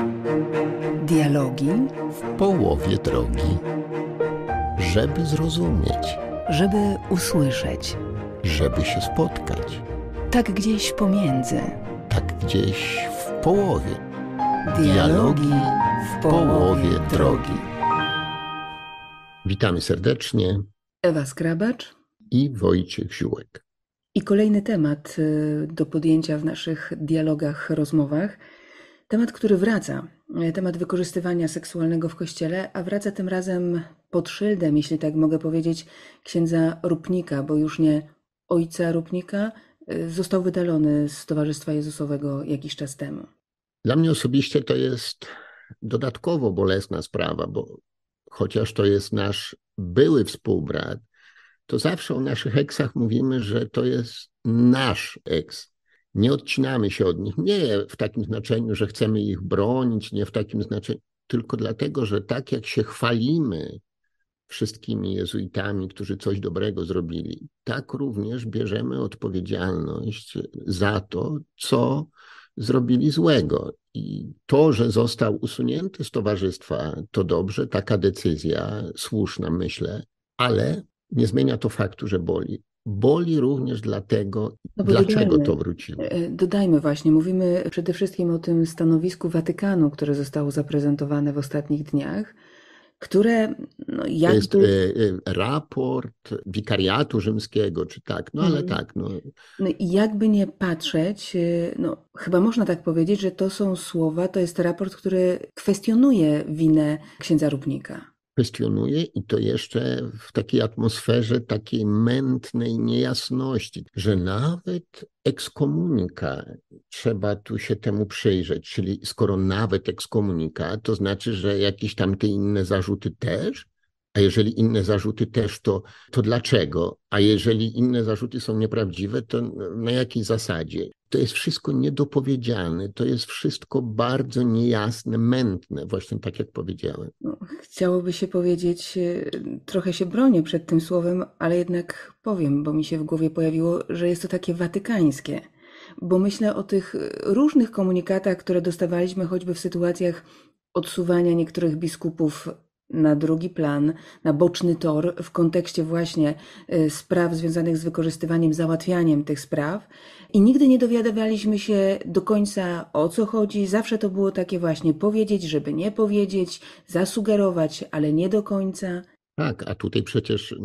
Dialogi w połowie drogi, żeby zrozumieć, żeby usłyszeć, żeby się spotkać, tak gdzieś pomiędzy. tak gdzieś w połowie. Dialogi w połowie drogi. Witamy serdecznie. Ewa Skrabacz I Wojciech Ziółek. I kolejny temat do podjęcia w naszych dialogach, rozmowach. Temat, który wraca. Temat wykorzystywania seksualnego w Kościele, a wraca tym razem pod szyldem, jeśli tak mogę powiedzieć, księdza Rupnika, bo już nie ojca Rupnika, został wydalony z Towarzystwa Jezusowego jakiś czas temu. Dla mnie osobiście to jest dodatkowo bolesna sprawa, bo chociaż to jest nasz były współbrat, to zawsze o naszych eksach mówimy, że to jest nasz eks. Nie odcinamy się od nich, nie w takim znaczeniu, że chcemy ich bronić, nie w takim znaczeniu, tylko dlatego, że tak jak się chwalimy wszystkimi jezuitami, którzy coś dobrego zrobili, tak również bierzemy odpowiedzialność za to, co zrobili złego. I to, że został usunięty z towarzystwa, to dobrze, taka decyzja, słuszna, myślę, ale nie zmienia to faktu, że boli. Boli również dlatego, dlaczego to wróciło. Dodajmy właśnie, mówimy przede wszystkim o tym stanowisku Watykanu, które zostało zaprezentowane w ostatnich dniach, które jakby... To jest raport wikariatu rzymskiego, czy tak, ale tak. I jakby nie patrzeć, chyba można tak powiedzieć, że to są słowa, to jest raport, który kwestionuje winę księdza Rupnika. Kwestionuje i to jeszcze w takiej atmosferze takiej mętnej niejasności, że nawet ekskomunika, trzeba tu się temu przyjrzeć, czyli skoro nawet ekskomunika, to znaczy, że jakieś tam te inne zarzuty też, a jeżeli inne zarzuty też, to dlaczego? A jeżeli inne zarzuty są nieprawdziwe, to na jakiej zasadzie? To jest wszystko niedopowiedziane, to jest wszystko bardzo niejasne, mętne, właśnie tak jak powiedziałem. Chciałoby się powiedzieć, trochę się bronię przed tym słowem, ale jednak powiem, bo mi się w głowie pojawiło, że jest to takie watykańskie. Bo myślę o tych różnych komunikatach, które dostawaliśmy choćby w sytuacjach odsuwania niektórych biskupów na drugi plan, na boczny tor w kontekście właśnie spraw związanych z wykorzystywaniem, załatwianiem tych spraw i nigdy nie dowiadywaliśmy się do końca, o co chodzi. Zawsze to było takie właśnie powiedzieć, żeby nie powiedzieć, zasugerować, ale nie do końca. Tak, a tutaj przecież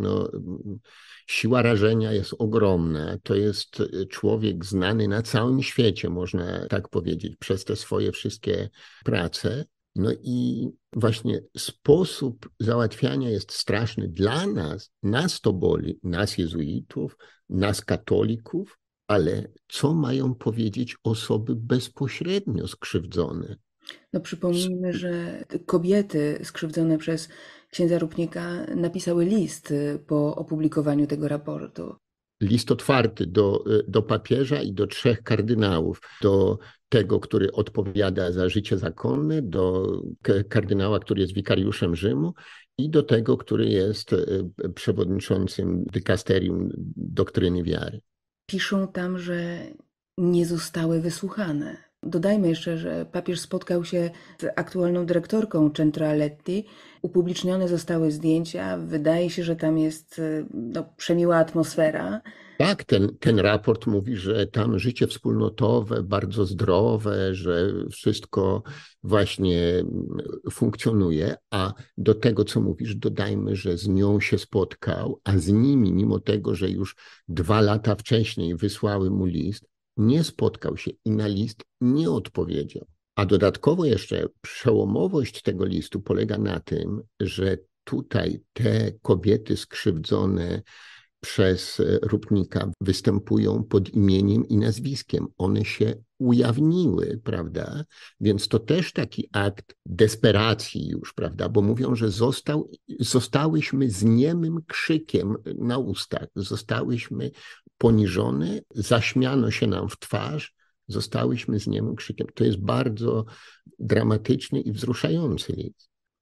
siła rażenia jest ogromna. To jest człowiek znany na całym świecie, można tak powiedzieć, przez te swoje wszystkie prace. I właśnie sposób załatwiania jest straszny dla nas. Nas to boli, nas jezuitów, nas katolików, ale co mają powiedzieć osoby bezpośrednio skrzywdzone? Przypomnijmy, że kobiety skrzywdzone przez księdza Rupnika napisały list po opublikowaniu tego raportu. List otwarty do papieża i do 3 kardynałów. Do tego, który odpowiada za życie zakonne, do kardynała, który jest wikariuszem Rzymu i do tego, który jest przewodniczącym dykasterium doktryny wiary. Piszą tam, że nie zostały wysłuchane. Dodajmy jeszcze, że papież spotkał się z aktualną dyrektorką Centraletti. Upublicznione zostały zdjęcia. Wydaje się, że tam jest przemiła atmosfera. Tak, ten raport mówi, że tam życie wspólnotowe, bardzo zdrowe, że wszystko właśnie funkcjonuje, a do tego, co mówisz, dodajmy, że z nią się spotkał, a z nimi, mimo tego, że już 2 lata wcześniej wysłały mu list, nie spotkał się i na list nie odpowiedział. A dodatkowo jeszcze przełomowość tego listu polega na tym, że tutaj te kobiety skrzywdzone przez Rupnika występują pod imieniem i nazwiskiem. One się ujawniły, prawda? Więc to też taki akt desperacji już, prawda? Bo mówią, że zostałyśmy z niemym krzykiem na ustach, zostałyśmy poniżone, zaśmiano się nam w twarz, zostałyśmy z niemym krzykiem. To jest bardzo dramatyczny i wzruszający list.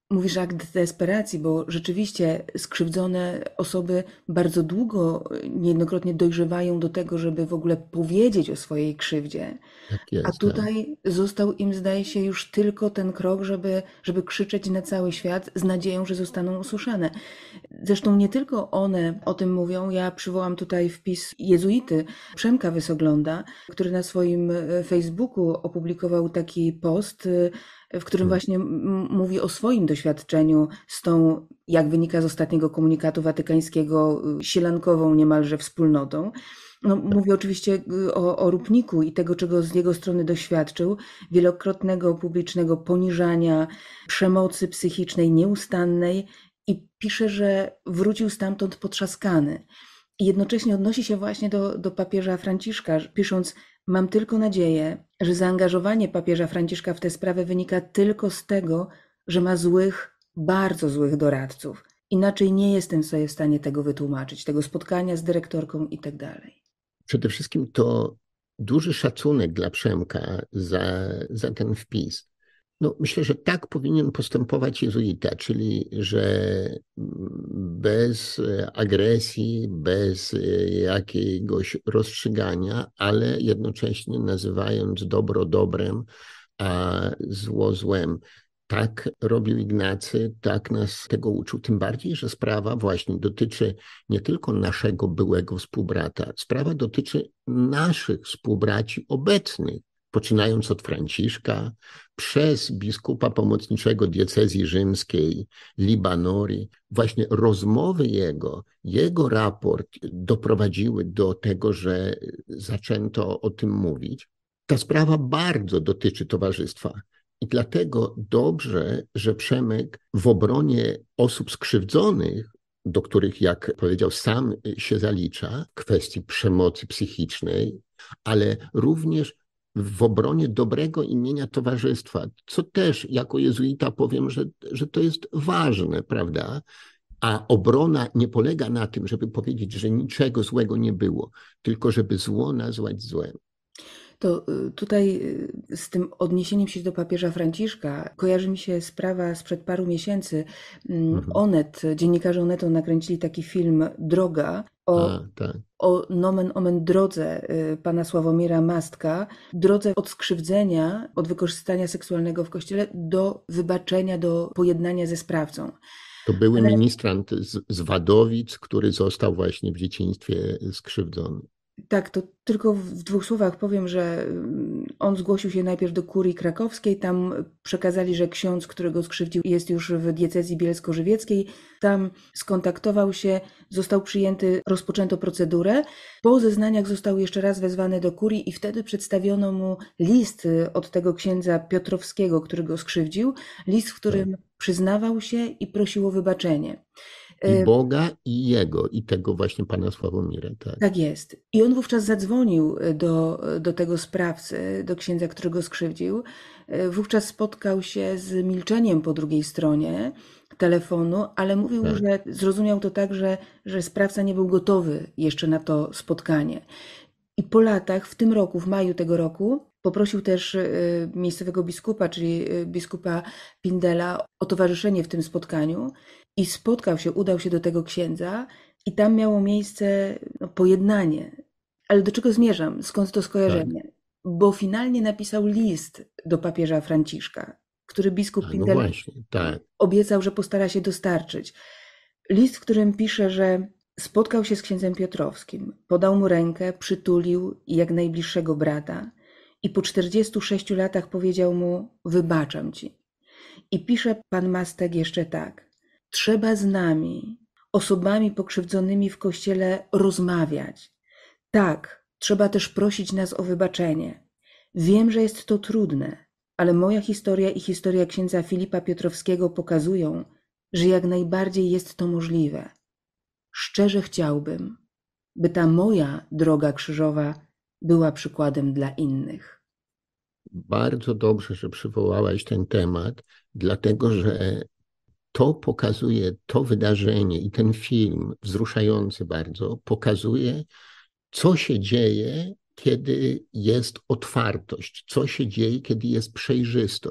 Mówisz akt desperacji, bo rzeczywiście skrzywdzone osoby bardzo długo, niejednokrotnie dojrzewają do tego, żeby w ogóle powiedzieć o swojej krzywdzie. Tak A jest, tak. tutaj został im, zdaje się, już tylko ten krok, żeby krzyczeć na cały świat z nadzieją, że zostaną usłyszane. Zresztą nie tylko one o tym mówią. Ja przywołam tutaj wpis jezuity Przemka Wysogląda, który na swoim Facebooku opublikował taki post, w którym Mm. właśnie mówi o swoim doświadczeniu z tą, jak wynika z ostatniego komunikatu watykańskiego, sielankową niemalże wspólnotą. No, mówię oczywiście o Rupniku i tego, czego z jego strony doświadczył, wielokrotnego publicznego poniżania, przemocy psychicznej nieustannej i pisze, że wrócił stamtąd potrzaskany. I jednocześnie odnosi się właśnie do papieża Franciszka, pisząc: mam tylko nadzieję, że zaangażowanie papieża Franciszka w tę sprawę wynika tylko z tego, że ma złych, bardzo złych doradców. Inaczej nie jestem sobie w stanie tego wytłumaczyć, tego spotkania z dyrektorką i tak dalej. Przede wszystkim to duży szacunek dla Przemka za ten wpis. No, myślę, że tak powinien postępować jezuita, czyli że bez agresji, bez jakiegoś rozstrzygania, ale jednocześnie nazywając dobro dobrem, a zło złem. Tak robił Ignacy, tak nas tego uczył. Tym bardziej, że sprawa właśnie dotyczy nie tylko naszego byłego współbrata, sprawa dotyczy naszych współbraci obecnych, poczynając od Franciszka, przez biskupa pomocniczego diecezji rzymskiej Libanori. Właśnie rozmowy jego raport doprowadziły do tego, że zaczęto o tym mówić. Ta sprawa bardzo dotyczy towarzystwa. I dlatego dobrze, że Przemek w obronie osób skrzywdzonych, do których, jak powiedział, sam się zalicza, kwestii przemocy psychicznej, ale również w obronie dobrego imienia towarzystwa, co też jako jezuita powiem, że to jest ważne, prawda? A obrona nie polega na tym, żeby powiedzieć, że niczego złego nie było, tylko żeby zło nazwać złem. To tutaj z tym odniesieniem się do papieża Franciszka kojarzy mi się sprawa sprzed paru miesięcy. Mhm. Onet, dziennikarze Onetu nakręcili taki film Droga A, tak. o nomen omen drodze pana Sławomira Mastka, drodze od skrzywdzenia, od wykorzystania seksualnego w kościele do wybaczenia, do pojednania ze sprawcą. To były Ale ministrant z Wadowic, który został właśnie w dzieciństwie skrzywdzony. tak, to tylko w dwóch słowach powiem, że on zgłosił się najpierw do kurii krakowskiej, tam przekazali, że ksiądz, który go skrzywdził, jest już w diecezji bielsko-żywieckiej, tam skontaktował się, został przyjęty, rozpoczęto procedurę. Po zeznaniach został jeszcze raz wezwany do kurii i wtedy przedstawiono mu list od tego księdza Piotrowskiego, który go skrzywdził, list, w Tak. którym przyznawał się i prosił o wybaczenie. I Boga, i jego, i tego właśnie pana Sławomira. Tak. Tak jest. I on wówczas zadzwonił do tego sprawcy, do księdza, który go skrzywdził. Wówczas spotkał się z milczeniem po drugiej stronie telefonu, ale mówił, Tak. że zrozumiał to tak, że sprawca nie był gotowy jeszcze na to spotkanie. I po latach, w tym roku, w maju tego roku, poprosił też miejscowego biskupa, czyli biskupa Pindela, o towarzyszenie w tym spotkaniu i spotkał się, udał się do tego księdza i tam miało miejsce pojednanie. Ale do czego zmierzam? Skąd to Tak. skojarzenie? Bo finalnie napisał list do papieża Franciszka, który biskup A, no Pindel właśnie, tak. obiecał, że postara się dostarczyć. List, w którym pisze, że spotkał się z księdzem Piotrowskim, podał mu rękę, przytulił jak najbliższego brata i po 46 latach powiedział mu: wybaczam ci. I pisze pan Mastek jeszcze tak: trzeba z nami, osobami pokrzywdzonymi w kościele, rozmawiać. Tak, trzeba też prosić nas o wybaczenie. Wiem, że jest to trudne, ale moja historia i historia księdza Filipa Piotrowskiego pokazują, że jak najbardziej jest to możliwe. Szczerze chciałbym, by ta moja droga krzyżowa była przykładem dla innych. Bardzo dobrze, że przywołałaś ten temat, dlatego że to pokazuje, to wydarzenie i ten film, wzruszający bardzo, pokazuje, co się dzieje, kiedy jest otwartość, co się dzieje, kiedy jest przejrzystość.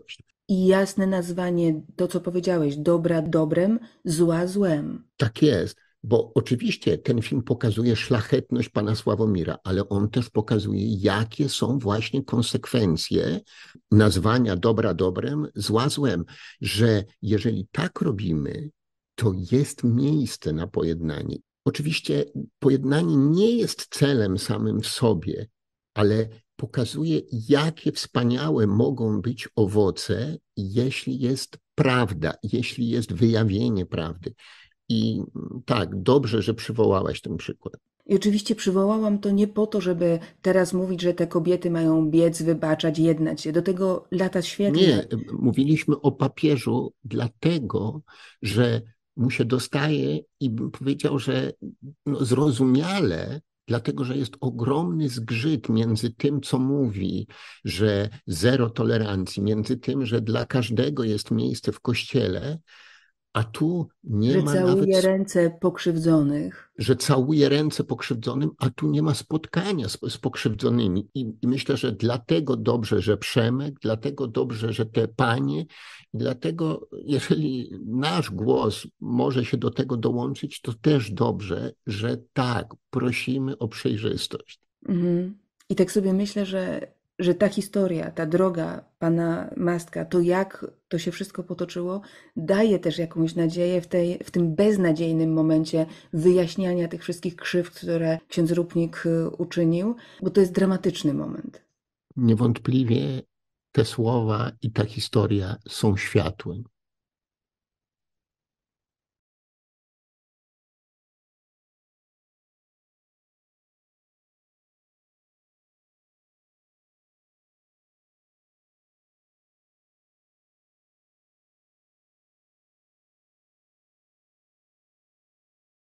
i jasne nazwanie, to co powiedziałeś, dobra dobrem, zła złem. Tak jest, bo oczywiście ten film pokazuje szlachetność pana Sławomira, ale on też pokazuje, jakie są właśnie konsekwencje nazwania dobra dobrem, zła złem, że jeżeli tak robimy, to jest miejsce na pojednanie. Oczywiście pojednanie nie jest celem samym w sobie, ale pokazuje, jakie wspaniałe mogą być owoce, jeśli jest prawda, jeśli jest wyjawienie prawdy. I tak, dobrze, że przywołałaś ten przykład. I oczywiście przywołałam to nie po to, żeby teraz mówić, że te kobiety mają biec, wybaczać, jednać się. Do tego lata świetlne. Nie, mówiliśmy o papieżu dlatego, że mu się dostaje i bym powiedział, że no, zrozumiale, dlatego że jest ogromny zgrzyt między tym, co mówi, że zero tolerancji, między tym, że dla każdego jest miejsce w kościele, a tu nie Że ma nawet, całuje ręce pokrzywdzonych. że całuje ręce pokrzywdzonym, a tu nie ma spotkania z pokrzywdzonymi. I myślę, że dlatego dobrze, że Przemek, dlatego dobrze, że te panie, i dlatego jeżeli nasz głos może się do tego dołączyć, to też dobrze, że tak, prosimy o przejrzystość. Mhm. I tak sobie myślę, że ta historia, ta droga pana Mastka, to jak to się wszystko potoczyło, daje też jakąś nadzieję w tym beznadziejnym momencie wyjaśniania tych wszystkich krzywd, które ksiądz Rupnik uczynił, bo to jest dramatyczny moment. Niewątpliwie te słowa i ta historia są światłem.